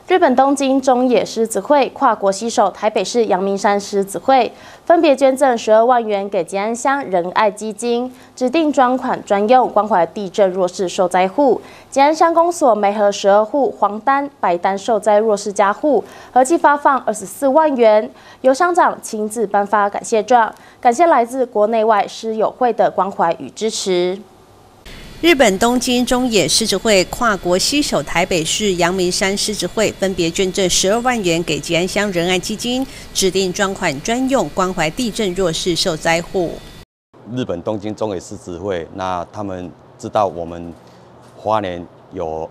日本东京中野狮子会跨国携手台北市阳明山狮子会，分别捐赠12万元给吉安乡仁爱基金，指定专款专用关怀地震弱势受灾户。吉安乡公所媒合12户黄单、白单受灾弱势家户，合计发放24万元，由乡长亲自颁发感谢状，感谢来自国内外狮友会的关怀与支持。 日本东京中野狮子会跨国携手台北市阳明山狮子会，分别捐赠12万元给吉安乡仁爱基金，指定专款专用关怀地震弱势受灾户。 日本东京中野狮子会，那他们知道我们花莲有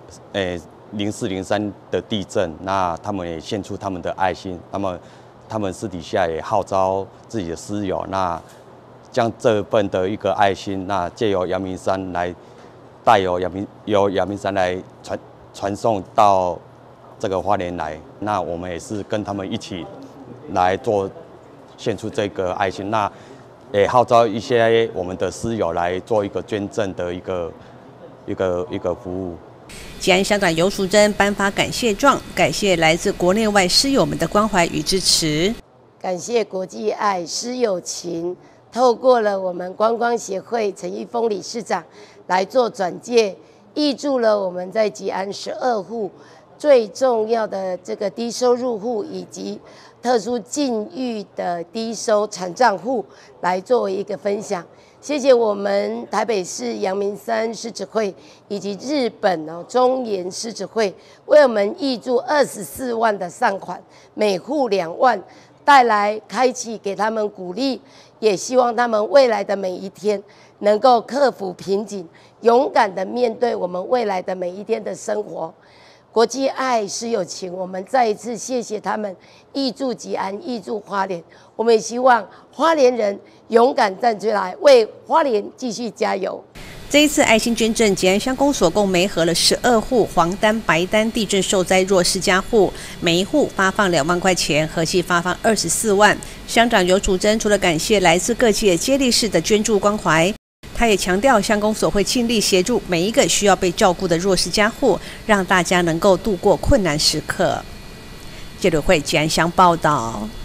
0403的地震，那他们也献出他们的爱心，他们私底下也号召自己的狮友，那将这份的一个爱心，那借由阳明山来。 带由阳明山来传送到这个花莲来，那我们也是跟他们一起来做献出这个爱心，那也号召一些我们的狮友来做一个捐赠的一个服务。 吉安乡长游淑珍颁发感谢状，感谢来自国内外狮友们的关怀与支持， 感谢国际爱狮友情。 透过了我们观光协会陈玉峰理事长来做转介，挹注了我们在吉安12户最重要的这个低收入户以及特殊境遇的低收残障户来作为一个分享。谢谢我们台北市阳明山狮子会以及日本中野狮子会为我们挹注24万的善款，每户2万。 带来开启，给他们鼓励，也希望他们未来的每一天能够克服瓶颈，勇敢的面对我们未来的每一天的生活。国际爱狮友情，我们再一次谢谢他们挹注吉安，挹注花莲。我们也希望花莲人勇敢站出来，为花莲继续加油。 这一次爱心捐赠，吉安乡公所共媒合了12户黄单、白单地震受灾弱势家户，每一户发放2万块钱，合计发放24万。乡长游淑珍除了感谢来自各界接力式的捐助关怀，他也强调乡公所会尽力协助每一个需要被照顾的弱势家户，让大家能够度过困难时刻。记者会吉安乡报道。